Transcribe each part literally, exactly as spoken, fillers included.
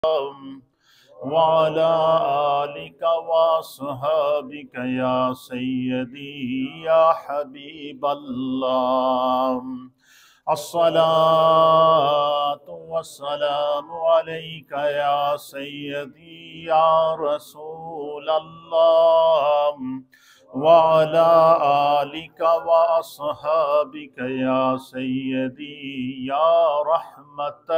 وعلى آلك وصحابك يا سيدي يا حبيب الله. الصلاة والسلام عليك يا سيدي يا رسول الله وعلى آلك وأصحابك يا سيدي يا رحمة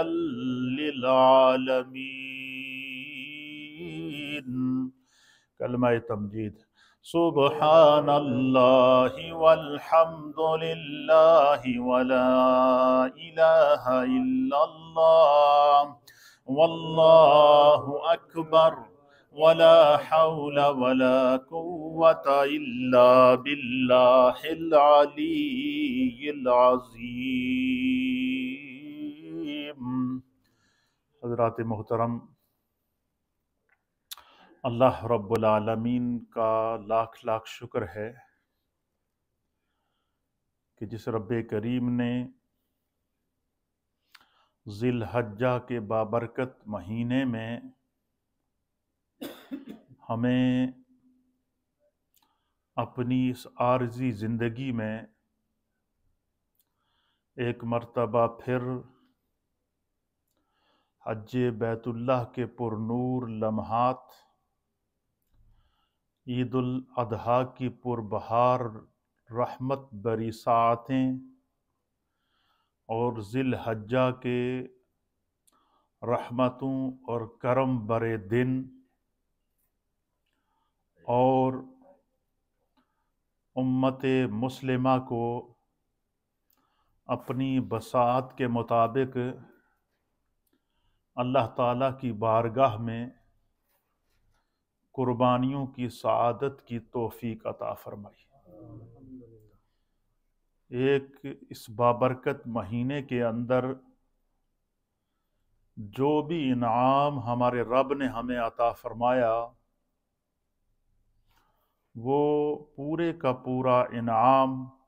للعالمين. کلمہ تمجید. سبحان اللہ والحمد للہ ولا الہ الا اللہ واللہ اکبر ولا حول ولا قوة الا باللہ العلی العظیم. حضرات محترم، اللہ رب العالمین کا لاکھ لاکھ شکر ہے کہ جس رب کریم نے ذی الحجہ کے بابرکت مہینے میں ہمیں اپنی اس عارضی زندگی میں ایک مرتبہ پھر حج بیت اللہ کے پرنور لمحات، عید الاضحیٰ کی پربہار رحمت بری ساعتیں اور ذی الحجہ کے رحمتوں اور کرم برے دن اور امت مسلمہ کو اپنی بساط کے مطابق اللہ تعالیٰ کی بارگاہ میں قربانیوں کی سعادت کی توفیق عطا فرمائی. ایک اس بابرکت مہینے کے اندر جو بھی انعام ہمارے رب نے ہمیں عطا فرمایا، وہ پورے کا پورا انعام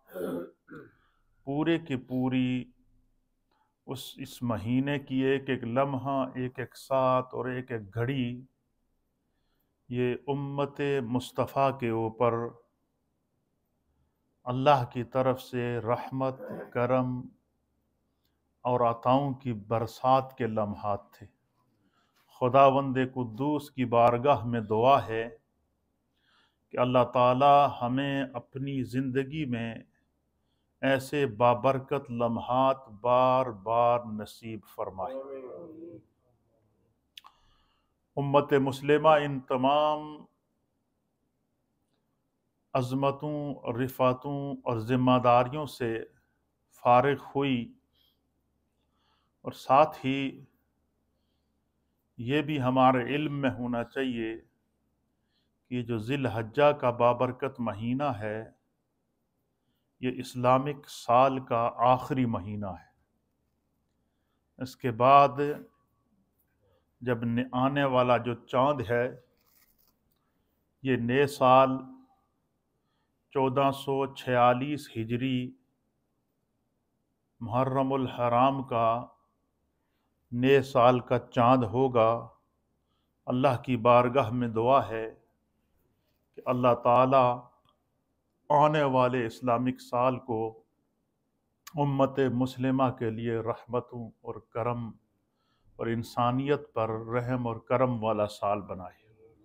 پورے کی پوری اس اس مہینے کی ایک ایک لمحہ، ایک ایک ساتھ اور ایک ایک گھڑی یہ امت مصطفیٰ کے اوپر اللہ کی طرف سے رحمت، کرم اور عطاؤں کی برسات کے لمحات تھے. خداوند قدوس کی بارگاہ میں دعا ہے کہ اللہ تعالی ہمیں اپنی زندگی میں ایسے بابرکت لمحات بار بار نصیب فرمائے. امت مسلمہ ان تمام عظمتوں اور رفعتوں اور ذمہ داریوں سے فارغ ہوئی، اور ساتھ ہی یہ بھی ہمارے علم میں ہونا چاہیے کہ جو ذی الحجہ کا بابرکت مہینہ ہے، یہ اسلامک سال کا آخری مہینہ ہے. اس کے بعد جب آنے والا جو چاند ہے، یہ نئے سال چودہ سو چھیالیس ہجری محرم الحرام کا نئے سال کا چاند ہوگا. اللہ کی بارگاہ میں دعا ہے کہ اللہ تعالی آنے والے اسلامک سال کو امت مسلمہ کے لیے رحمتوں اور کرم اور انسانیت پر رحم اور کرم والا سال بنائے.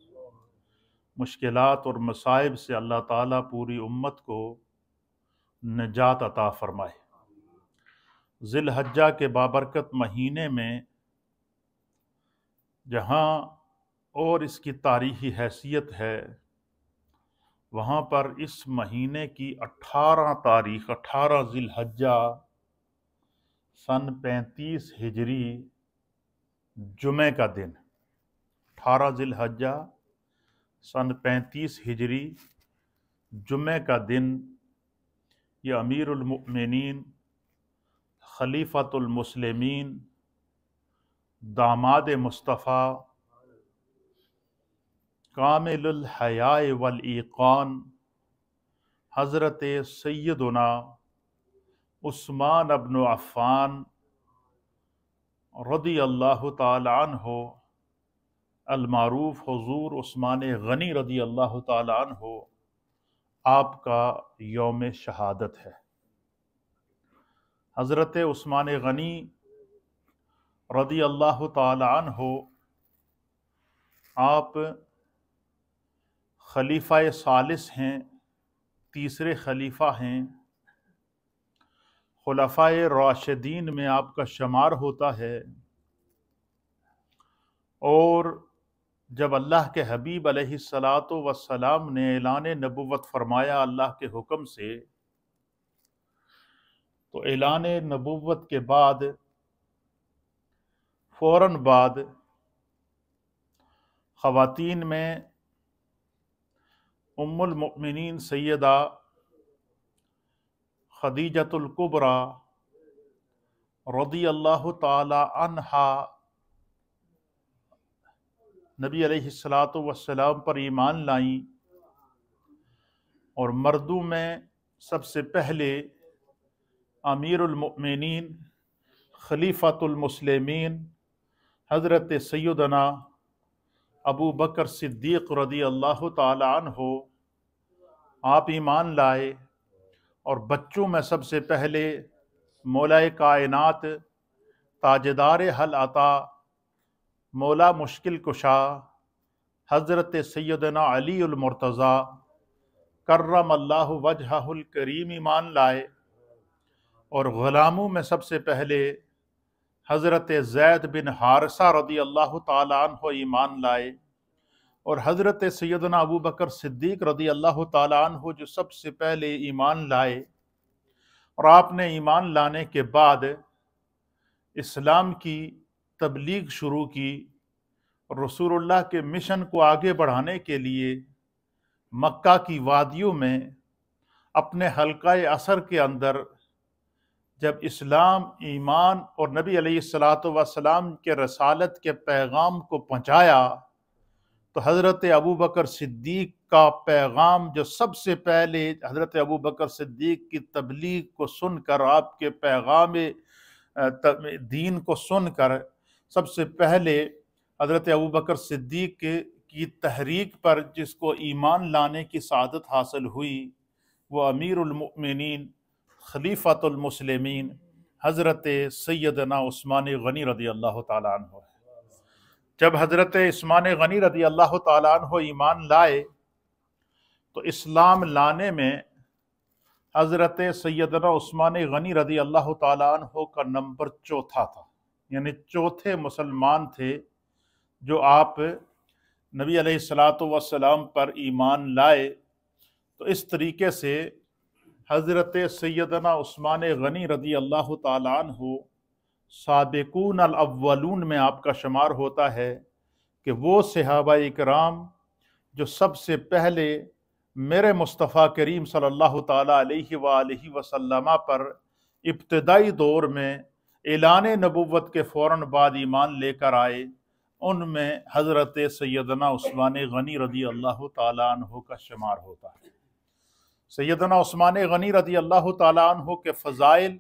مشکلات اور مصائب سے اللہ تعالیٰ پوری امت کو نجات عطا فرمائے. ذی الحجہ کے بابرکت مہینے میں جہاں اور اس کی تاریخی حیثیت ہے، وہاں پر اس مہینے کی اٹھارہ تاریخ اٹھارہ ذی الحجہ سن پینتیس ہجری جمعہ کا دن، اٹھارہ ذی الحجہ سن پینتیس ہجری جمعہ کا دن، یہ امیر المؤمنین خلیفۃ المسلمین داماد مصطفیٰ کامل الحیاء والایقان حضرت سیدنا عثمان ابن عفان رضی اللہ تعالی عنہ المعروف حضور عثمان غنی رضی اللہ تعالی عنہ آپ کا یوم شہادت ہے۔ حضرت عثمان غنی رضی اللہ تعالی عنہ آپ خلیفہ ثالث ہیں، تیسرے خلیفہ ہیں، خلفائے راشدین میں آپ کا شمار ہوتا ہے، اور جب اللہ کے حبیب علیہ الصلاۃ والسلام نے اعلان نبوت فرمایا اللہ کے حکم سے، تو اعلان نبوت کے بعد فوراً بعد خواتین میں ام المؤمنین سیدہ خدیجۃ الکبریٰ رضی اللہ تعالی عنہا نبی علیہ الصلاۃ والسلام پر ایمان لائیں، اور مردوں میں سب سے پہلے امیر المؤمنین خلیفۃ المسلمین حضرت سیدنا ابو بکر صدیق رضی اللہ تعالی عنہ آپ ایمان لائے، اور بچوں میں سب سے پہلے مولا کائنات تاجدار حل عطا مولا مشکل کشا حضرت سیدنا علی المرتضیٰ کرم اللہ وجہہ الکریم ایمان لائے، اور غلاموں میں سب سے پہلے حضرت زید بن حارثہ رضی اللہ تعالی عنہ ایمان لائے، اور حضرت سیدنا ابو بکر صدیق رضی اللہ تعالی عنہ جو سب سے پہلے ایمان لائے، اور آپ نے ایمان لانے کے بعد اسلام کی تبلیغ شروع کی، رسول اللہ کے مشن کو آگے بڑھانے کے لیے مکہ کی وادیوں میں اپنے حلقہ اثر کے اندر جب اسلام، ایمان اور نبی علیہ الصلاۃ والسلام کے رسالت کے پیغام کو پہنچایا، تو حضرت ابو بکر صدیق کا پیغام جو سب سے پہلے حضرت ابو بکر صدیق کی تبلیغ کو سن کر، آپ کے پیغام دین کو سن کر سب سے پہلے حضرت ابو بکر صدیق کی تحریک پر جس کو ایمان لانے کی سعادت حاصل ہوئی، وہ امیر المؤمنین خلیفۃ المسلمین حضرت سیدنا عثمان غنی رضی اللہ تعالیٰ عنہ ہے۔ جب حضرت عثمان غنی رضی اللہ تعالیٰ عنہ ایمان لائے، تو اسلام لانے میں حضرت سیدنا عثمان غنی رضی اللہ تعالیٰ عنہ کا نمبر چوتھا تھا، یعنی چوتھے مسلمان تھے جو آپ نبی علیہ الصلاۃ والسلام پر ایمان لائے۔ تو اس طریقے سے حضرت سیدنا عثمان غنی رضی اللہ تعالیٰ عنہ سابقون الاولون میں آپ کا شمار ہوتا ہے کہ وہ صحابہ اکرام جو سب سے پہلے میرے مصطفیٰ کریم صلی اللہ تعالیٰ علیہ وآلہ وسلم پر ابتدائی دور میں اعلان نبوت کے فوراً بعد ایمان لے کر آئے، ان میں حضرت سیدنا عثمان غنی رضی اللہ تعالیٰ عنہ کا شمار ہوتا ہے۔ سیدنا عثمان غنی رضی اللہ تعالیٰ عنہ کے فضائل،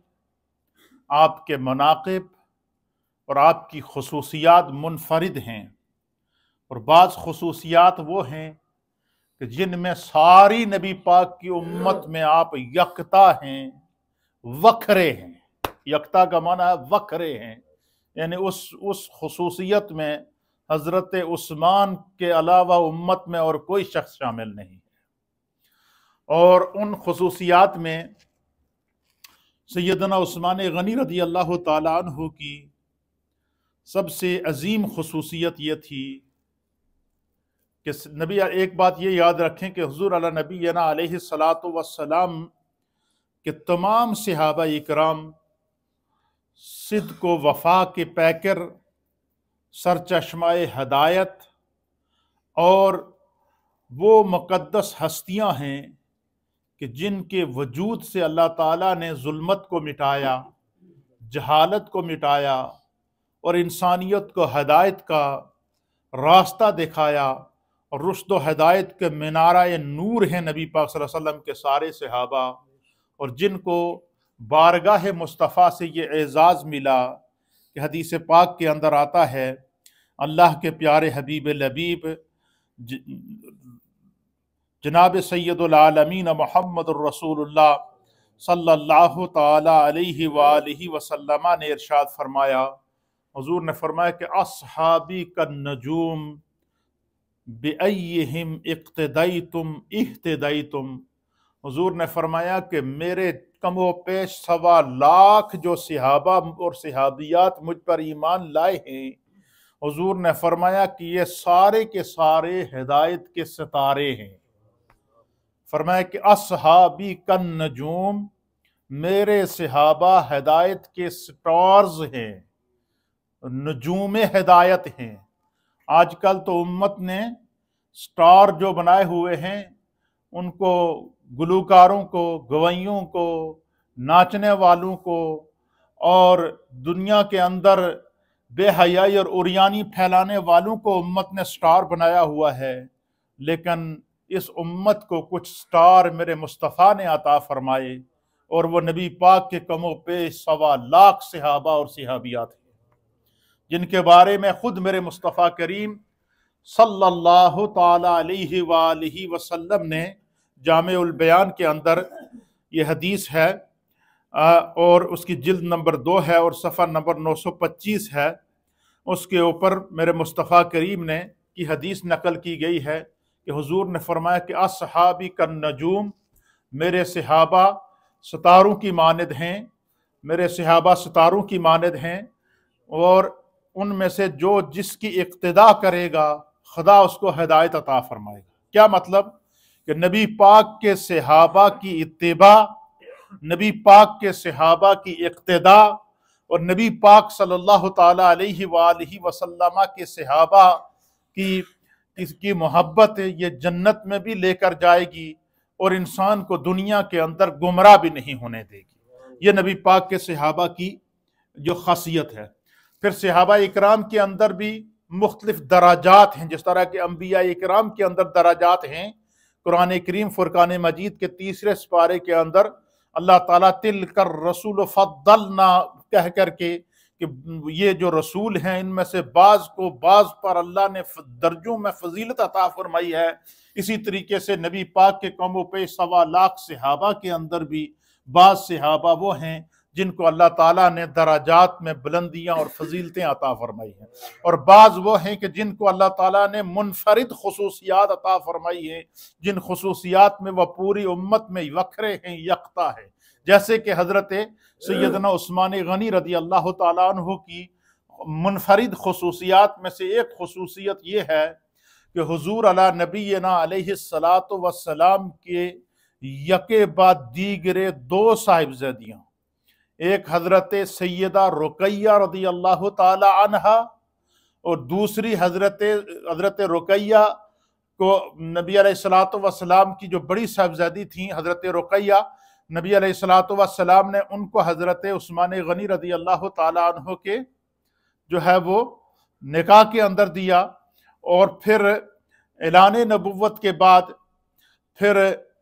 آپ کے مناقب اور آپ کی خصوصیات منفرد ہیں، اور بعض خصوصیات وہ ہیں کہ جن میں ساری نبی پاک کی امت میں آپ یکتا ہیں، وکھرے ہیں۔ یکتا کا معنی ہے وکھرے ہیں، یعنی اس اس خصوصیت میں حضرت عثمان کے علاوہ امت میں اور کوئی شخص شامل نہیں ہے۔ اور ان خصوصیات میں سیدنا عثمان غنی رضی اللہ تعالیٰ عنہ کی سب سے عظیم خصوصیت یہ تھی کہ نبی ایک بات یہ یاد رکھیں کہ حضور علی نبینا علیہ الصلاۃ والسلام کہ تمام صحابہ اکرام صدق و وفا کے پیکر، سرچشمہ ہدایت، اور وہ مقدس ہستیاں ہیں کہ جن کے وجود سے اللہ تعالیٰ نے ظلمت کو مٹایا، جہالت کو مٹایا، اور انسانیت کو ہدایت کا راستہ دکھایا، اور رشد و ہدایت کے منارہ نور ہیں نبی پاک صلی اللہ علیہ وسلم کے سارے صحابہ، اور جن کو بارگاہ مصطفیٰ سے یہ اعزاز ملا کہ حدیث پاک کے اندر آتا ہے اللہ کے پیارے حبیب لبیب جناب سید العالمین محمد الرسول اللہ صلی اللہ تعالی علیہ وآلہ وسلم نے ارشاد فرمایا، حضور نے فرمایا کہ اصحابی کالنجوم بِأَيِّهِمْ اقتدیتم اہتدیتم، حضور نے فرمایا کہ میرے کم و پیش سوا لاکھ جو صحابہ اور صحابیات مجھ پر ایمان لائے ہیں، حضور نے فرمایا کہ یہ سارے کے سارے ہدایت کے ستارے ہیں۔ فرمایا کہ اصحابی کالنجوم، میرے صحابہ ہدایت کے سٹارز ہیں، نجوم ہدایت ہیں۔ آج کل تو امت نے سٹار جو بنائے ہوئے ہیں ان کو گلوکاروں کو، گویوں کو، ناچنے والوں کو اور دنیا کے اندر بے حیائی اور عریانی پھیلانے والوں کو امت نے سٹار بنایا ہوا ہے، لیکن اس امت کو کچھ سٹار میرے مصطفیٰ نے عطا فرمائے، اور وہ نبی پاک کے کم و پیش سوا لاکھ صحابہ اور صحابیات ہیں، جن کے بارے میں خود میرے مصطفیٰ کریم صلی اللہ تعالی علیہ وآلہ وسلم نے جامع البیان کے اندر یہ حدیث ہے، اور اس کی جلد نمبر دو ہے اور صفحہ نمبر نو سو پچیس ہے، اس کے اوپر میرے مصطفیٰ کریم نے کی حدیث نقل کی گئی ہے کہ حضور نے فرمایا کہ اصحابی کالنجوم، میرے صحابہ ستاروں کی مانند ہیں، میرے صحابہ ستاروں کی مانند ہیں، اور ان میں سے جو جس کی اقتداء کرے گا خدا اس کو ہدایت عطا فرمائے گا۔ کیا مطلب؟ کہ نبی پاک کے صحابہ کی اتباع، نبی پاک کے صحابہ کی اقتداء اور نبی پاک صلی اللہ تعالی علیہ وآلہ وسلم کے صحابہ کی اس کی محبت یہ جنت میں بھی لے کر جائے گی اور انسان کو دنیا کے اندر گمراہ بھی نہیں ہونے دے گی۔ یہ نبی پاک کے صحابہ کی جو خاصیت ہے۔ پھر صحابہ اکرام کے اندر بھی مختلف درجات ہیں، جس طرح کہ انبیاء اکرام کے اندر درجات ہیں۔ قرآن کریم فرقان مجید کے تیسرے سپارے کے اندر اللہ تعالیٰ تلک الرسول فضلنا کہہ کر کے کہ یہ جو رسول ہیں ان میں سے بعض کو بعض پر اللہ نے درجوں میں فضیلت عطا فرمائی ہے، اسی طریقے سے نبی پاک کے قوم و پیش سوا لاکھ صحابہ کے اندر بھی بعض صحابہ وہ ہیں جن کو اللہ تعالیٰ نے درجات میں بلندیاں اور فضیلتیں عطا فرمائی ہیں، اور بعض وہ ہیں کہ جن کو اللہ تعالیٰ نے منفرد خصوصیات عطا فرمائی ہیں، جن خصوصیات میں وہ پوری امت میں وکھرے ہیں، یکتا ہے، جیسے کہ حضرت سیدنا عثمان غنی رضی اللہ تعالیٰ عنہ کی منفرد خصوصیات میں سے ایک خصوصیت یہ ہے کہ حضور علی نبینا علیہ الصلاۃ والسلام کے یکے بعد دیگرے دو صاحبزادیاں، ایک حضرت سیدہ رقیہ رضی اللہ تعالی عنہ اور دوسری حضرت حضرت رقیہ کو نبی علیہ الصلوۃ والسلام کی جو بڑی صاحبزادی تھیں حضرت رقیہ، نبی علیہ الصلوۃ والسلام نے ان کو حضرت عثمان غنی رضی اللہ تعالی عنہ کے جو ہے وہ نکاح کے اندر دیا، اور پھر اعلان نبوت کے بعد پھر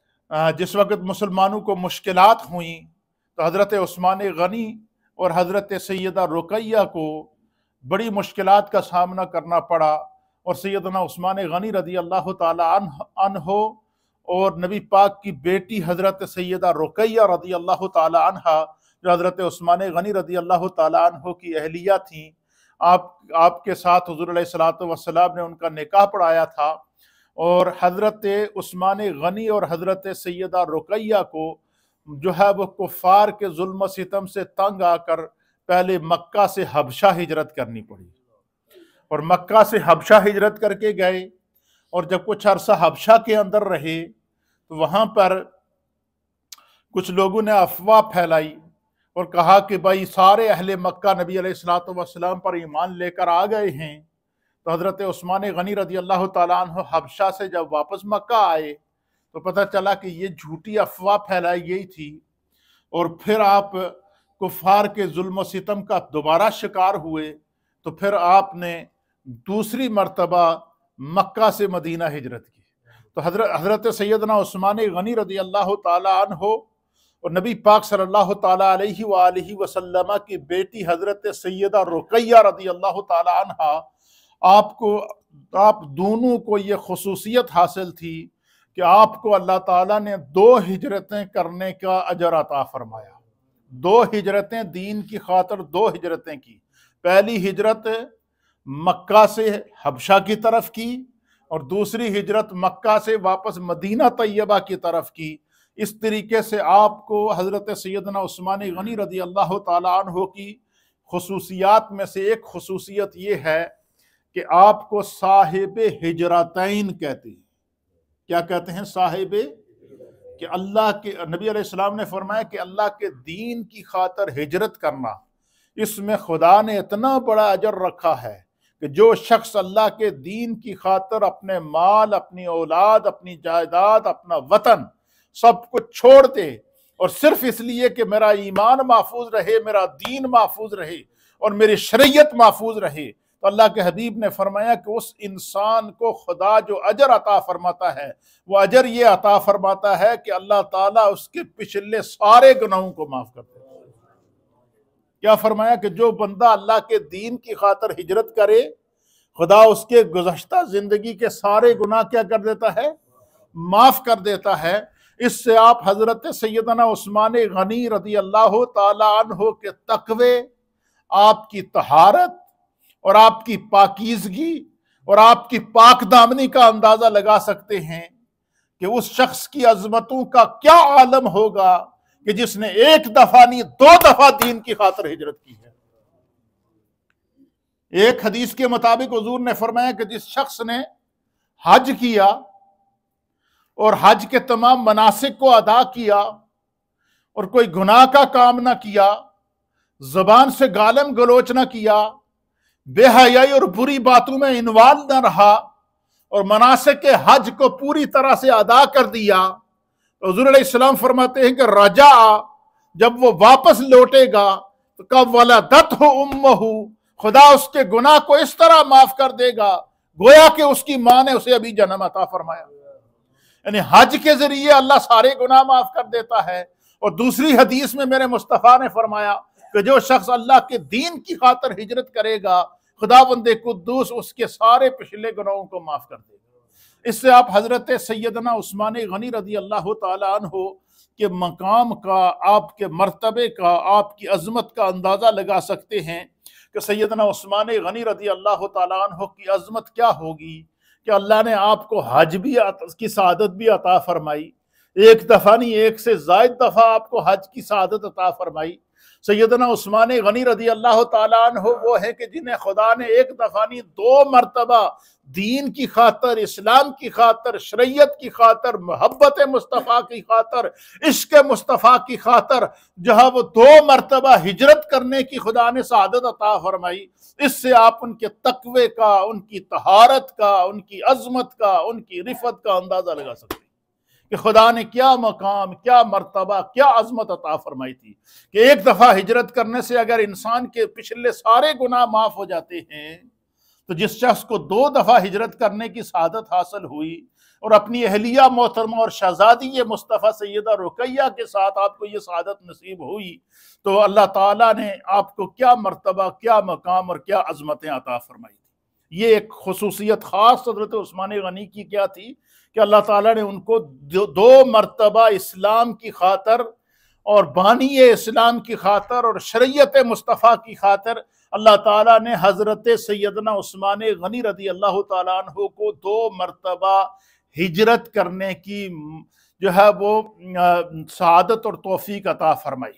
جس وقت مسلمانوں کو مشکلات ہوئیں تو حضرت عثمان غنی اور حضرت سیدہ رقیہ کو بڑی مشکلات کا سامنا کرنا پڑا، اور سیدنا عثمان غنی رضی اللہ تعالی عنہ اور نبی پاک کی بیٹی حضرت سیدہ رقیہ رضی اللہ تعالی عنہ جو حضرت عثمان غنی رضی اللہ تعالی عنہ کی اہلیہ تھیں، آپ آپ کے ساتھ حضور علیہ الصلوۃ والسلام نے ان کا نکاح پڑھایا تھا، اور حضرت عثمان غنی اور حضرت سیدہ رقیہ کو جو ہے وہ کفار کے ظلم و ستم سے تنگ آ کر پہلے مکہ سے حبشہ ہجرت کرنی پڑی، اور مکہ سے حبشہ ہجرت کر کے گئے، اور جب کچھ عرصہ حبشہ کے اندر رہے تو وہاں پر کچھ لوگوں نے افواہ پھیلائی اور کہا کہ بھائی سارے اہل مکہ نبی علیہ الصلوۃ والسلام پر ایمان لے کر آ گئے ہیں۔ تو حضرت عثمان غنی رضی اللہ تعالیٰ عنہ حبشہ سے جب واپس مکہ آئے تو پتہ چلا کہ یہ جھوٹی افواہ پھیلائی گئی تھی، اور پھر آپ کفار کے ظلم و ستم کا دوبارہ شکار ہوئے، تو پھر آپ نے دوسری مرتبہ مکہ سے مدینہ ہجرت کی۔ تو حضرت حضرت سیدنا عثمان غنی رضی اللہ تعالی عنہ اور نبی پاک صلی اللہ تعالی علیہ وآلہ وسلم کی بیٹی حضرت سیدہ رقیہ رضی اللہ تعالی عنہ آپ کو آپ دونوں کو یہ خصوصیت حاصل تھی کہ آپ کو اللہ تعالیٰ نے دو ہجرتیں کرنے کا اجر عطا فرمایا. دو ہجرتیں دین کی خاطر دو ہجرتیں کی. پہلی ہجرت مکہ سے حبشہ کی طرف کی اور دوسری ہجرت مکہ سے واپس مدینہ طیبہ کی طرف کی. اس طریقے سے آپ کو حضرت سیدنا عثمان غنی رضی اللہ تعالیٰ عنہ کی خصوصیات میں سے ایک خصوصیت یہ ہے کہ آپ کو صاحب ہجرتین کہتے ہیں. کیا کہتے ہیں؟ صاحب. کہ اللہ کے نبی علیہ السلام نے فرمایا کہ اللہ کے دین کی خاطر ہجرت کرنا، اس میں خدا نے اتنا بڑا اجر رکھا ہے کہ جو شخص اللہ کے دین کی خاطر اپنے مال، اپنی اولاد، اپنی جائیداد، اپنا وطن سب کچھ چھوڑ دے اور صرف اس لیے کہ میرا ایمان محفوظ رہے، میرا دین محفوظ رہے اور میری شریعت محفوظ رہے، تو اللہ کے حبیب نے فرمایا کہ اس انسان کو خدا جو اجر عطا فرماتا ہے وہ اجر یہ عطا فرماتا ہے کہ اللہ تعالیٰ اس کے پچھلے سارے گناہوں کو معاف کر دیتا ہے. کیا فرمایا؟ کہ جو بندہ اللہ کے دین کی خاطر ہجرت کرے خدا اس کے گزشتہ زندگی کے سارے گناہ کیا کر دیتا ہے؟ معاف کر دیتا ہے. اس سے آپ حضرت سیدنا عثمان غنی رضی اللہ تعالیٰ عنہ کے تقوی، آپ کی طہارت اور آپ کی پاکیزگی اور آپ کی پاک دامنی کا اندازہ لگا سکتے ہیں کہ اس شخص کی عظمتوں کا کیا عالم ہوگا کہ جس نے ایک دفعہ نہیں دو دفعہ دین کی خاطر ہجرت کی ہے. ایک حدیث کے مطابق حضور نے فرمایا کہ جس شخص نے حج کیا اور حج کے تمام مناسک کو ادا کیا اور کوئی گناہ کا کام نہ کیا، زبان سے گالم گلوچ نہ کیا، بے حیائی اور بری باتوں میں انوالو نہ رہا اور مناسک حج کو پوری طرح سے ادا کر دیا، تو حضور علیہ السلام فرماتے ہیں کہ رجع، جب وہ واپس لوٹے گا تو کب ولدتہ امہ، خدا اس کے گناہ کو اس طرح معاف کر دے گا گویا کہ اس کی ماں نے اسے ابھی جنم عطا فرمایا. یعنی حج کے ذریعے اللہ سارے گناہ معاف کر دیتا ہے. اور دوسری حدیث میں میرے مصطفیٰ نے فرمایا کہ جو شخص اللہ کے دین کی خاطر ہجرت کرے گا خداوند قدوس اس کے سارے پچھلے گناہوں کو معاف کر دے گا. اس سے آپ حضرت سیدنا عثمان غنی رضی اللہ تعالیٰ عنہ کے مقام کا، آپ کے مرتبے کا، آپ کی عظمت کا اندازہ لگا سکتے ہیں کہ سیدنا عثمان غنی رضی اللہ تعالیٰ عنہ کی عظمت کیا ہوگی کہ اللہ نے آپ کو حج بھی کی سعادت بھی عطا فرمائی، ایک دفعہ نہیں ایک سے زائد دفعہ آپ کو حج کی سعادت عطا فرمائی. سیدنا عثمان غنی رضی اللہ تعالیٰ عنہ وہ ہے کہ جنہیں خدا نے ایک دفعہ نہیں دو مرتبہ دین کی خاطر، اسلام کی خاطر، شریعت کی خاطر، محبت مصطفیٰ کی خاطر، عشق مصطفیٰ کی خاطر جہاں وہ دو مرتبہ ہجرت کرنے کی خدا نے سعادت عطا فرمائی. اس سے آپ ان کے تقوی کا، ان کی طہارت کا، ان کی عظمت کا، ان کی رفعت کا اندازہ لگا سکتے ہیں کہ خدا نے کیا مقام، کیا مرتبہ، کیا عظمت عطا فرمائی تھی کہ ایک دفعہ ہجرت کرنے سے اگر انسان کے پچھلے سارے گناہ معاف ہو جاتے ہیں تو جس شخص کو دو دفعہ ہجرت کرنے کی سعادت حاصل ہوئی اور اپنی اہلیہ محترمہ اور شہزادی مصطفیٰ سیدہ رقیہ کے ساتھ آپ کو یہ سعادت نصیب ہوئی تو اللہ تعالیٰ نے آپ کو کیا مرتبہ، کیا مقام اور کیا عظمتیں عطا فرمائی تھی. یہ ایک خصوصیت خاص حضرت عثمان غنی کی کیا تھی کہ اللہ تعالیٰ نے ان کو دو مرتبہ اسلام کی خاطر اور بانی اسلام کی خاطر اور شریعت مصطفیٰ کی خاطر اللہ تعالیٰ نے حضرت سیدنا عثمان غنی رضی اللہ تعالیٰ عنہ کو دو مرتبہ ہجرت کرنے کی جو ہے وہ سعادت اور توفیق عطا فرمائی.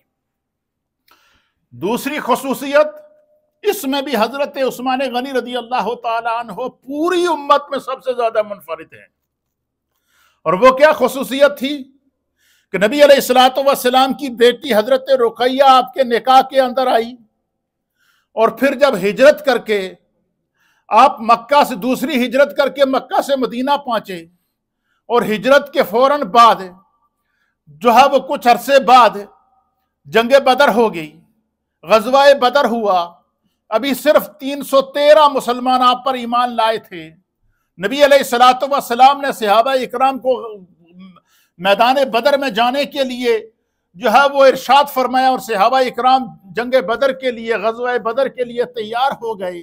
دوسری خصوصیت اس میں بھی حضرت عثمان غنی رضی اللہ تعالیٰ عنہ پوری امت میں سب سے زیادہ منفرد ہیں. اور وہ کیا خصوصیت تھی کہ نبی علیہ الصلوۃ والسلام کی بیٹی حضرت رقیہ آپ کے نکاح کے اندر آئی اور پھر جب ہجرت کر کے آپ مکہ سے دوسری ہجرت کر کے مکہ سے مدینہ پہنچے اور ہجرت کے فوراً بعد جو ہے وہ کچھ عرصے بعد جنگ بدر ہو گئی، غزوہ بدر ہوا. ابھی صرف تین سو تیرہ مسلمان آپ پر ایمان لائے تھے. نبی علیہ الصلوۃ والسلام نے صحابہ اکرام کو میدان بدر میں جانے کے لیے جو ہے وہ ارشاد فرمایا اور صحابہ اکرام جنگ بدر کے لیے، غزوہ بدر کے لیے تیار ہو گئے.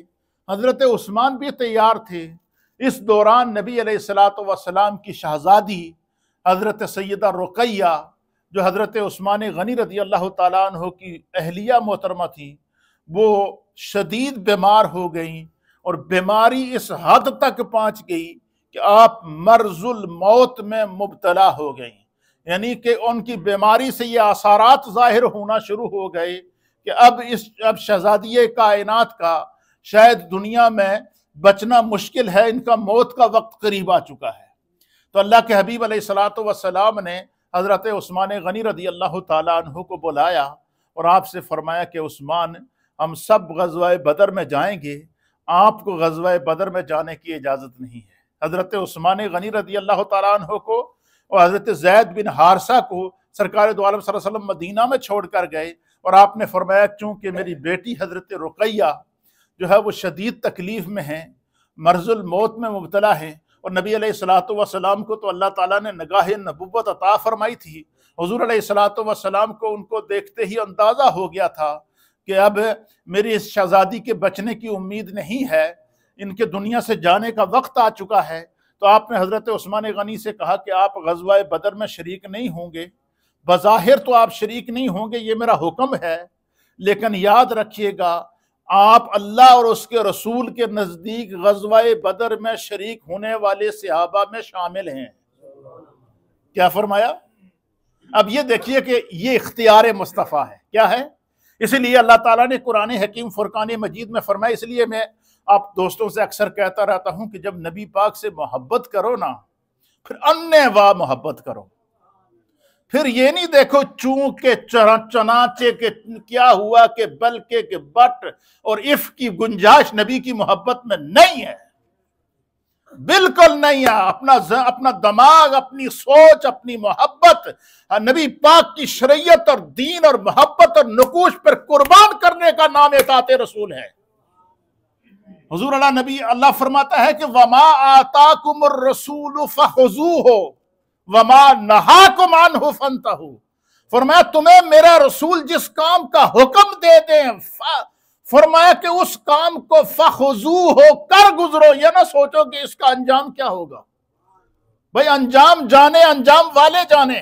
حضرت عثمان بھی تیار تھے۔ اس دوران نبی علیہ الصلوۃ والسلام کی شہزادی حضرت سیدہ رقیہ جو حضرت عثمان غنی رضی اللہ تعالیٰ عنہ کی اہلیہ محترمہ تھی، وہ شدید بیمار ہو گئیں، اور بیماری اس حد تک پہنچ گئی کہ آپ مرض الموت میں مبتلا ہو گئیں، یعنی کہ ان کی بیماری سے یہ آثارات ظاہر ہونا شروع ہو گئے کہ اب اس اب شہزادی کائنات کا شاید دنیا میں بچنا مشکل ہے، ان کا موت کا وقت قریب آ چکا ہے۔ تو اللہ کے حبیب علیہ الصلوۃ والسلام نے حضرت عثمان غنی رضی اللہ تعالیٰ عنہ کو بلایا اور آپ سے فرمایا کہ عثمان، ہم سب غزوہ بدر میں جائیں گے، آپ کو غزوہ بدر میں جانے کی اجازت نہیں ہے۔ حضرت عثمان غنی رضی اللہ تعالیٰ عنہ کو اور حضرت زید بن حارثہ کو سرکار دو عالم صلی اللہ علیہ وسلم مدینہ میں چھوڑ کر گئے، اور آپ نے فرمایا چونکہ میری بیٹی حضرت رقیہ جو ہے وہ شدید تکلیف میں ہیں، مرض الموت میں مبتلا ہیں، اور نبی علیہ الصلوۃ والسلام کو تو اللہ تعالیٰ نے نگاہ نبوت عطا فرمائی تھی، حضور علیہ الصلوۃ والسلام کو ان کو دیکھتے ہی اندازہ ہو گیا تھا کہ اب میری اس شہزادی کے بچنے کی امید نہیں ہے، ان کے دنیا سے جانے کا وقت آ چکا ہے۔ تو آپ نے حضرت عثمان غنی سے کہا کہ آپ غزوہ بدر میں شریک نہیں ہوں گے، بظاہر تو آپ شریک نہیں ہوں گے، یہ میرا حکم ہے، لیکن یاد رکھیے گا آپ اللہ اور اس کے رسول کے نزدیک غزوہ بدر میں شریک ہونے والے صحابہ میں شامل ہیں۔ کیا فرمایا؟ اب یہ دیکھیے کہ یہ اختیار مصطفیٰ ہے، کیا ہے؟ اسی لیے اللہ تعالیٰ نے قرآن حکیم فرقان مجید میں فرمایا، اس لیے میں آپ دوستوں سے اکثر کہتا رہتا ہوں کہ جب نبی پاک سے محبت کرو نا، پھر انے واہ محبت کرو، پھر یہ نہیں دیکھو چونکہ چنانچہ کہ کیا ہوا کہ بلکہ کہ بٹ اور اف کی گنجائش نبی کی محبت میں نہیں ہے، بالکل نہیں ہے۔ اپنا اپنا دماغ، اپنی سوچ، اپنی محبت نبی پاک کی شریعت اور دین اور محبت اور نقوش پر قربان کرنے کا نام اطاعت رسول ہے۔ حضور اللہ نبی اللہ فرماتا ہے کہ وَمَا آتَاكُمُ الرَّسُولُ فَخُذُوهُ وَمَا نَهَاكُمْ عَنْهُ فَانْتَهُوا، فرمایا تمہیں میرا رسول جس کام کا حکم دے دیں، فرمایا کہ اس کام کو فَخُذُوهُ کر گزرو، یہ نہ سوچو کہ اس کا انجام کیا ہوگا۔ بھئی انجام جانے، انجام والے جانے۔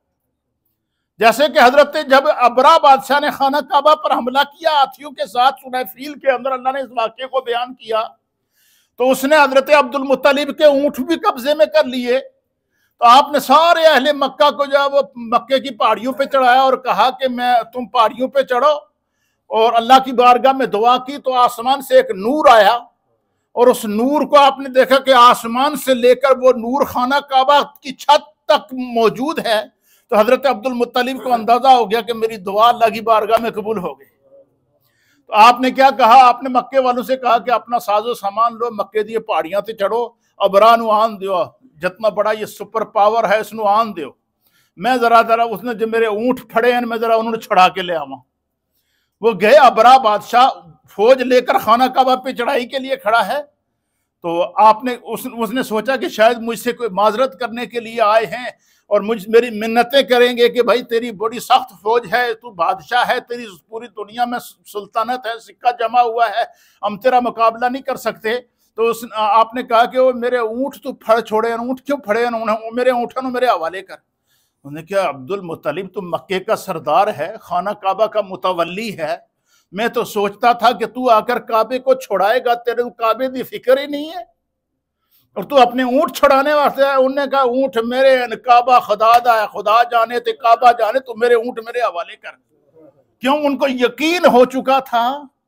جیسے کہ حضرت جب ابرا بادشاہ نے خانہ کعبہ پر حملہ کیا ہاتھیوں کے ساتھ، سورہ فیل کے اندر اللہ نے اس واقعے کو بیان کیا، تو اس نے حضرت عبد المطلب کے اونٹ بھی قبضے میں کر لیے، تو آپ نے سارے اہل مکہ کو جو وہ مکے کی پہاڑیوں پہ چڑھایا اور کہا کہ میں تم پہاڑیوں پہ چڑھو، اور اللہ کی بارگاہ میں دعا کی تو آسمان سے ایک نور آیا، اور اس نور کو آپ نے دیکھا کہ آسمان سے لے کر وہ نور خانہ کعبہ کی چھت تک موجود ہے۔ تو حضرت عبد المطلب کو اندازہ ہو گیا کہ میری دعا اللہ کی بارگاہ میں قبول ہو گئی۔ تو آپ نے کیا کہا؟ آپ نے مکے والوں سے کہا کہ اپنا ساز و سامان لو، مکے دی پہاڑیاں تے چڑھو، ابرا نو آن دیو، جتنا بڑا یہ سپر پاور ہے اس نو آن دیو، میں ذرا ذرا اس نے جو میرے اونٹ پھڑے ہیں میں ذرا انہوں نے چھڑا کے لے آواں۔ وہ گئے، ابرا بادشاہ فوج لے کر خانہ کعبہ پہ چڑھائی کے لیے کھڑا ہے، تو آپ نے اس, اس نے سوچا کہ شاید مجھ سے کوئی معذرت کرنے کے لیے آئے ہیں اور مجھ میری منتیں کریں گے کہ بھائی تیری بڑی سخت فوج ہے، تو بادشاہ ہے، تیری پوری دنیا میں سلطنت ہے، سکہ جمع ہوا ہے، ہم تیرا مقابلہ نہیں کر سکتے۔ تو اس آپ نے کہا کہ وہ میرے اونٹ تو پھڑ چھوڑے، اونٹ کیوں پھڑے، میرے اونٹوں میرے حوالے کر۔ انہوں نے کہا عبد المطلب تو مکے کا سردار ہے، خانہ کعبہ کا متولی ہے، میں تو سوچتا تھا کہ تو آ کر کعبے کو چھڑائے گا، تیرے کعبے دی فکر ہی نہیں ہے، اور تو اپنے اونٹ چھڑانے واسطے ہے۔ انہوں نے کہا اونٹ میرے، کعبہ خدا دا ہے، خدا جانے تے کعبہ جانے، تو میرے اونٹ میرے حوالے کر۔ کیوں؟ ان کو یقین ہو چکا تھا،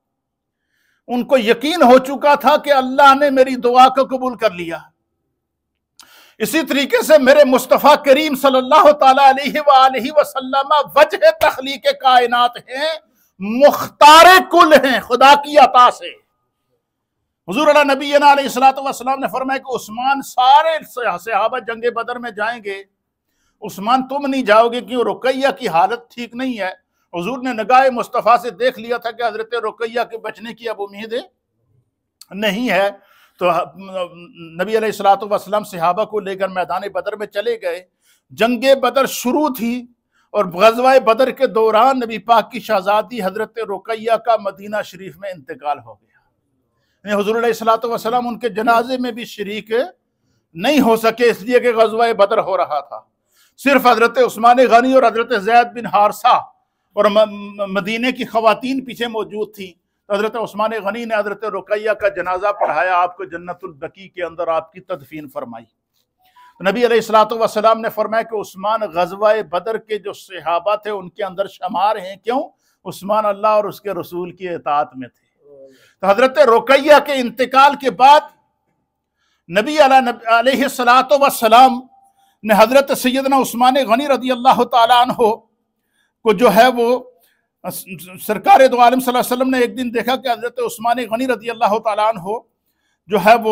ان کو یقین ہو چکا تھا کہ اللہ نے میری دعا کو قبول کر لیا۔ اسی طریقے سے میرے مصطفیٰ کریم صلی اللہ تعالیٰ علیہ وآلہ وسلم وجہ تخلیق کائنات ہیں، مختار کل ہیں خدا کی عطا سے۔ حضور اللہ نبینا علیہ الصلوۃ والسلام نے فرمایا کہ عثمان سارے صحابہ جنگ بدر میں جائیں گے، عثمان تم نہیں جاؤ گے کیوں؟ رقیہ کی حالت ٹھیک نہیں ہے۔ حضور نے نگاہ مصطفیٰ سے دیکھ لیا تھا کہ حضرت رقیہ کے بچنے کی اب امید نہیں ہے، تو نبی علیہ الصلوۃ والسلام صحابہ کو لے کر میدان بدر میں چلے گئے۔ جنگ بدر شروع تھی اور غزوہ بدر کے دوران نبی پاک کی شہزادی حضرت رقیہ کا مدینہ شریف میں انتقال ہو گیا۔ حضور علیہ الصلوۃ والسلام ان کے جنازے میں بھی شریک نہیں ہو سکے، اس لیے کہ غزوہ بدر ہو رہا تھا۔ صرف حضرت عثمان غنی اور حضرت زید بن حارثہ اور مدینے کی خواتین پیچھے موجود تھیں، تو حضرت عثمان غنی نے حضرت رقیہ کا جنازہ پڑھایا، آپ کو جنت البقیع کے اندر آپ کی تدفین فرمائی۔ نبی علیہ الصلوۃ والسلام نے فرمایا کہ عثمان غزوہ بدر کے جو صحابہ تھے ان کے اندر شمار ہیں، کیوں؟ عثمان اللہ اور اس کے رسول کی اطاعت میں تھے۔ تو حضرت رقیہ کے انتقال کے بعد نبی علیہ الصلوۃ والسلام نے حضرت سیدنا عثمان غنی رضی اللہ تعالیٰ عنہ کو جو ہے وہ سرکار دو عالم صلی اللہ علیہ وسلم نے ایک دن دیکھا کہ حضرت عثمان غنی رضی اللہ تعالیٰ عنہ جو ہے وہ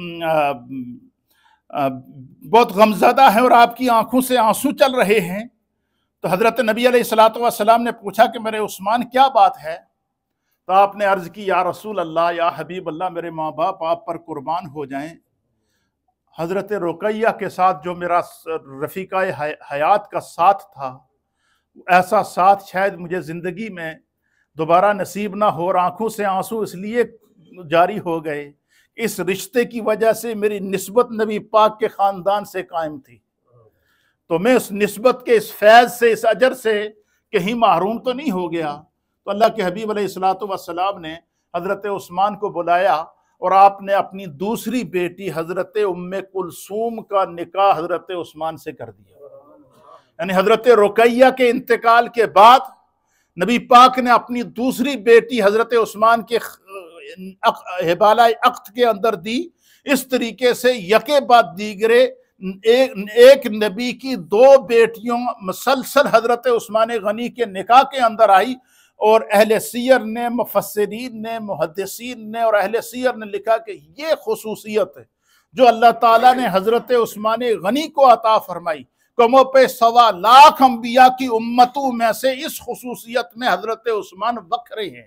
بہت غمزدہ ہے اور آپ کی آنکھوں سے آنسو چل رہے ہیں۔ تو حضرت نبی علیہ الصلوۃ والسلام نے پوچھا کہ میرے عثمان کیا بات ہے؟ تو آپ نے عرض کی یا رسول اللہ، یا حبیب اللہ، میرے ماں باپ آپ پر قربان ہو جائیں، حضرت رقیہ کے ساتھ جو میرا رفیقہ حیات کا ساتھ تھا، ایسا ساتھ شاید مجھے زندگی میں دوبارہ نصیب نہ ہو، اور آنکھوں سے آنسو اس لیے جاری ہو گئے، اس رشتے کی وجہ سے میری نسبت نبی پاک کے خاندان سے قائم تھی، تو میں اس نسبت کے اس فیض سے، اس اجر سے کہیں محروم تو نہیں ہو گیا۔ تو اللہ کے حبیب علیہ الصلوۃ والسلام نے حضرت عثمان کو بلایا اور آپ نے اپنی دوسری بیٹی حضرت ام کلثوم کا نکاح حضرت عثمان سے کر دیا۔ یعنی حضرت رقیہ کے انتقال کے بعد نبی پاک نے اپنی دوسری بیٹی حضرت عثمان کے حبالہ عقد کے اندر دی۔ اس طریقے سے یکے بعد دیگرے ایک نبی کی دو بیٹیوں مسلسل حضرت عثمان غنی کے نکاح کے اندر آئی، اور اہل سیر نے، مفسرین نے، محدثین نے اور اہل سیر نے لکھا کہ یہ خصوصیت ہے جو اللہ تعالیٰ نے حضرت عثمان غنی کو عطا فرمائی، کموں پہ سوا لاکھ انبیاء کی امتوں میں سے اس خصوصیت میں حضرت عثمان وکھرے ہیں،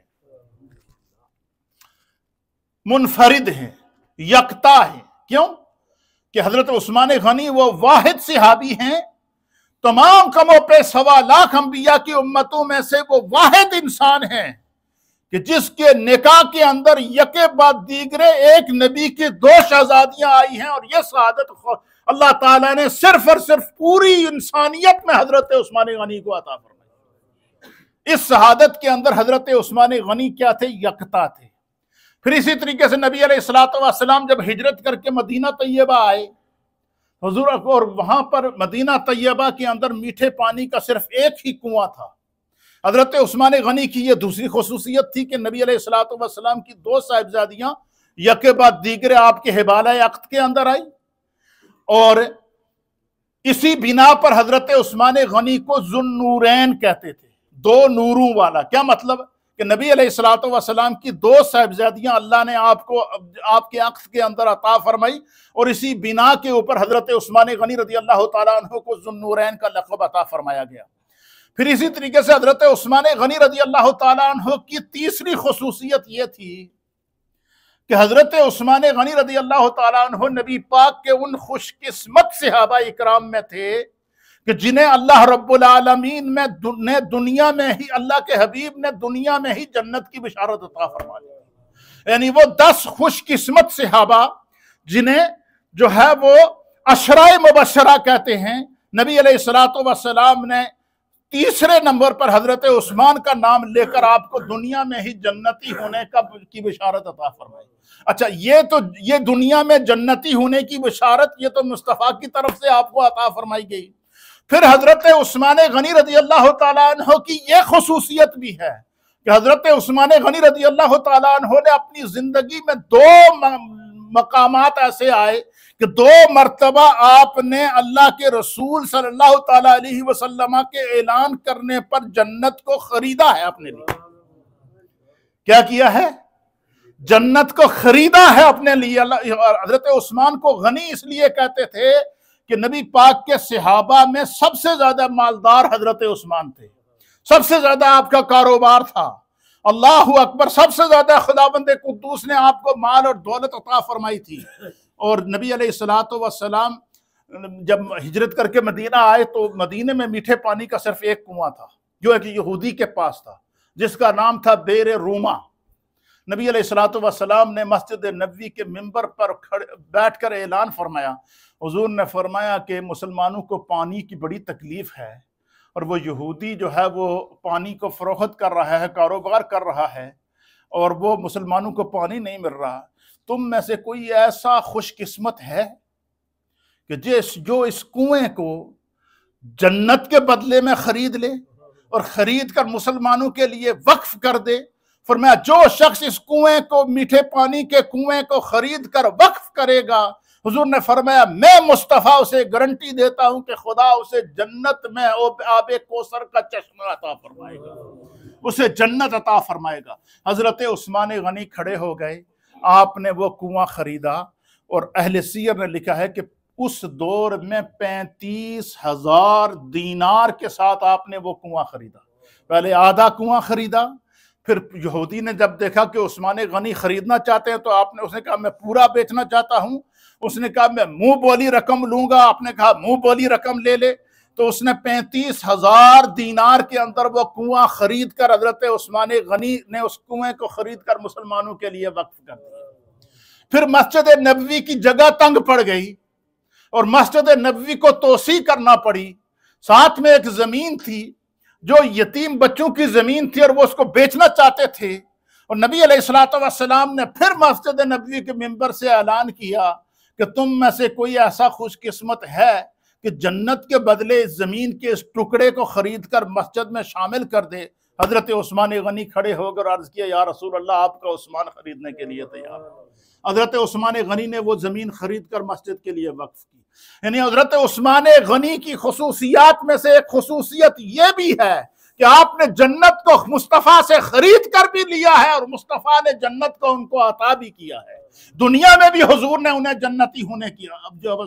منفرد ہیں، یکتا ہیں۔ کیوں؟ کہ حضرت عثمان غنی وہ واحد صحابی ہیں، تمام کموں پہ سوا لاکھ انبیاء کی امتوں میں سے وہ واحد انسان ہیں کہ جس کے نکاح کے اندر یکے بعد دیگرے ایک نبی کی دو شہزادیاں آئی ہیں، اور یہ سعادت اللہ تعالیٰ نے صرف اور صرف پوری انسانیت میں حضرت عثمان غنی کو عطا فرمائی۔ اس شہادت کے اندر حضرت عثمان غنی کیا تھے؟ یکتا تھے۔ پھر اسی طریقے سے نبی علیہ الصلوۃ والسلام جب ہجرت کر کے مدینہ طیبہ آئے حضور، اور وہاں پر مدینہ طیبہ کے اندر میٹھے پانی کا صرف ایک ہی کنواں تھا۔ حضرت عثمان غنی کی یہ دوسری خصوصیت تھی کہ نبی علیہ الصلوۃ والسلام کی دو صاحبزادیاں یکے بعد دیگرے آپ کے حبالہ عقد کے اندر آئی، اور اسی بنا پر حضرت عثمان غنی کو ذو النورین کہتے تھے، دو نوروں والا۔ کیا مطلب؟ کہ نبی علیہ الصلوۃ والسلام کی دو صاحبزادیاں اللہ نے آپ کو آپ کے عقد کے اندر عطا فرمائی، اور اسی بنا کے اوپر حضرت عثمان غنی رضی اللہ تعالیٰ عنہ کو ذو النورین کا لقب عطا فرمایا گیا۔ پھر اسی طریقے سے حضرت عثمان غنی رضی اللہ تعالیٰ عنہ کی تیسری خصوصیت یہ تھی کہ حضرت عثمان غنی رضی اللہ تعالیٰ عنہ نبی پاک کے ان خوش قسمت صحابہ اکرام میں تھے کہ جنہیں اللہ رب العالمین میں نے دنیا میں ہی، اللہ کے حبیب نے دنیا میں ہی جنت کی بشارت عطا فرما دی۔ یعنی وہ دس خوش قسمت صحابہ جنہیں جو ہے وہ عشرۂ مبشرہ کہتے ہیں، نبی علیہ الصلوۃ والسلام نے تیسرے نمبر پر حضرت عثمان کا نام لے کر آپ کو دنیا میں ہی جنتی ہونے کا کی بشارت عطا فرمائی۔ اچھا، یہ تو یہ دنیا میں جنتی ہونے کی بشارت یہ تو مصطفیٰ کی طرف سے آپ کو عطا فرمائی گئی۔ پھر حضرت عثمان غنی رضی اللہ تعالیٰ عنہ کی یہ خصوصیت بھی ہے کہ حضرت عثمان غنی رضی اللہ تعالیٰ عنہ نے اپنی زندگی میں دو مقامات ایسے آئے کہ دو مرتبہ آپ نے اللہ کے رسول صلی اللہ تعالیٰ علیہ وسلم کے اعلان کرنے پر جنت کو خریدا ہے اپنے لیے۔ کیا کیا ہے؟ جنت کو خریدا ہے اپنے لیے۔ حضرت عثمان کو غنی اس لیے کہتے تھے کہ نبی پاک کے صحابہ میں سب سے زیادہ مالدار حضرت عثمان تھے، سب سے زیادہ آپ کا کاروبار تھا۔ اللہ اکبر، سب سے زیادہ خداوند قدوس نے آپ کو مال اور دولت عطا فرمائی تھی۔ اور نبی علیہ الصلوۃ والسلام جب ہجرت کر کے مدینہ آئے تو مدینے میں میٹھے پانی کا صرف ایک کنواں تھا جو ایک یہودی کے پاس تھا، جس کا نام تھا بیر روما۔ نبی علیہ الصلوۃ والسلام نے مسجد نبوی کے منبر پر بیٹھ کر اعلان فرمایا، حضور نے فرمایا کہ مسلمانوں کو پانی کی بڑی تکلیف ہے، اور وہ یہودی جو ہے وہ پانی کو فروخت کر رہا ہے، کاروبار کر رہا ہے، اور وہ مسلمانوں کو پانی نہیں مل رہا۔ تم میں سے کوئی ایسا خوش قسمت ہے کہ جس جو اس کنویں کو جنت کے بدلے میں خرید لے اور خرید کر مسلمانوں کے لیے وقف کر دے؟ فرمایا جو شخص اس کنویں کو، میٹھے پانی کے کنویں کو خرید کر وقف کرے گا، حضور نے فرمایا میں مصطفیٰ اسے گارنٹی دیتا ہوں کہ خدا اسے جنت میں آب کوثر کا چشمہ عطا فرمائے گا، اسے جنت عطا فرمائے گا۔ حضرت عثمان غنی کھڑے ہو گئے، آپ نے وہ کنواں خریدا، اور اہل سیر نے لکھا ہے کہ اس دور میں پینتیس ہزار دینار کے ساتھ آپ نے وہ کنواں خریدا۔ پہلے آدھا کنواں خریدا، پھر یہودی نے جب دیکھا کہ عثمان غنی خریدنا چاہتے ہیں تو آپ نے اس نے کہا میں پورا بیچنا چاہتا ہوں، اس نے کہا میں منہ بولی رقم لوں گا، آپ نے کہا منہ بولی رقم لے لے، تو اس نے پینتیس ہزار دینار کے اندر وہ کنواں خرید کر، حضرت عثمان غنی نے اس کنویں کو خرید کر مسلمانوں کے لیے وقف کر دیا۔ پھر مسجد نبوی کی جگہ تنگ پڑ گئی اور مسجد نبوی کو توسیع کرنا پڑی، ساتھ میں ایک زمین تھی جو یتیم بچوں کی زمین تھی اور وہ اس کو بیچنا چاہتے تھے، اور نبی علیہ الصلوۃ والسلام نے پھر مسجد نبوی کے منبر سے اعلان کیا کہ تم میں سے کوئی ایسا خوش قسمت ہے کہ جنت کے بدلے اس زمین کے اس ٹکڑے کو خرید کر مسجد میں شامل کر دے۔ حضرت عثمان غنی کھڑے ہو کر عرض کیا یا رسول اللہ آپ کا عثمان خریدنے کے لیے تیار ہے۔ حضرت عثمان غنی نے وہ زمین خرید کر مسجد کے لیے وقف کی۔ یعنی حضرت عثمان غنی کی خصوصیات میں سے ایک خصوصیت یہ بھی ہے کہ آپ نے جنت کو مصطفیٰ سے خرید کر بھی لیا ہے، اور مصطفیٰ نے جنت کو ان کو عطا بھی کیا ہے۔ دنیا میں بھی حضور نے انہیں جنتی ہونے کی اب جو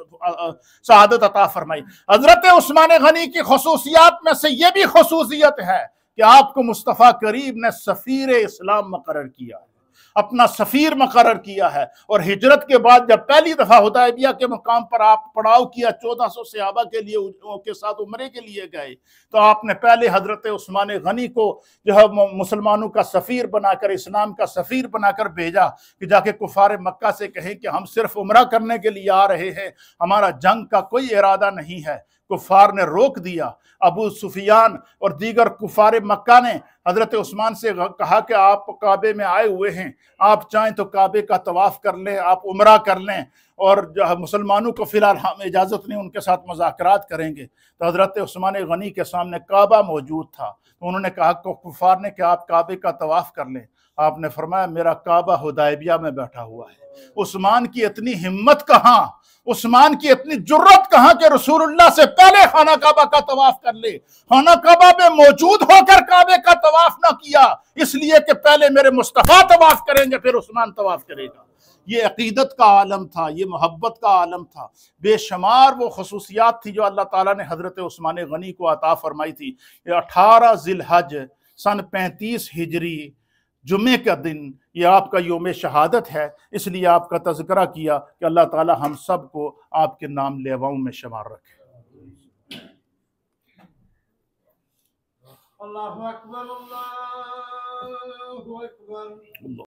سعادت عطا فرمائی۔ حضرت عثمان غنی کی خصوصیات میں سے یہ بھی خصوصیت ہے کہ آپ کو مصطفیٰ کریم نے سفیر اسلام مقرر کیا ہے، اپنا سفیر مقرر کیا ہے، اور ہجرت کے بعد جب پہلی دفعہ حدیبیہ کے مقام پر آپ پڑاؤ کیا، چودہ سو صحابہ کے لیے کے ساتھ عمرے کے لیے گئے، تو آپ نے پہلے حضرت عثمان غنی کو جو ہے مسلمانوں کا سفیر بنا کر، اسلام کا سفیر بنا کر بھیجا کہ جا کے کفار مکہ سے کہیں کہ ہم صرف عمرہ کرنے کے لیے آ رہے ہیں، ہمارا جنگ کا کوئی ارادہ نہیں ہے۔ کفار نے روک دیا۔ ابو سفیان اور دیگر کفار مکہ نے حضرت عثمان سے کہا کہ آپ کعبے میں آئے ہوئے ہیں، آپ چاہیں تو کعبے کا طواف کر لیں، آپ عمرہ کر لیں، اور مسلمانوں کو فی الحال ہم اجازت نہیں، ان کے ساتھ مذاکرات کریں گے۔ تو حضرت عثمان غنی کے سامنے کعبہ موجود تھا، تو انہوں نے کہا کفار نے کہ آپ کعبے کا طواف کر لیں۔ آپ نے فرمایا میرا کعبہ حدیبیہ میں بیٹھا ہوا ہے۔ عثمان کی اتنی ہمت کہاں، عثمان کی اتنی جرت کہاں کہ رسول اللہ سے پہلے خانہ کعبہ کا طواف کر لے، خانہ کعبہ میں موجود ہو کر کعبے کا طواف نہ کیا، اس لیے کہ پہلے میرے مصطفیٰ طواف کریں گے پھر عثمان طواف کرے گا۔ یہ عقیدت کا عالم تھا، یہ محبت کا عالم تھا، بے شمار وہ خصوصیات تھی جو اللہ تعالیٰ نے حضرت عثمان غنی کو عطا فرمائی تھی۔ یہ اٹھارہ ذی الحج سن پینتیس ہجری جمعے کا دن یہ آپ کا یوم شہادت ہے، اس لیے آپ کا تذکرہ کیا کہ اللہ تعالیٰ ہم سب کو آپ کے نام لیواؤں میں شمار رکھے۔ اللہ اکبر، اللہ اکبر۔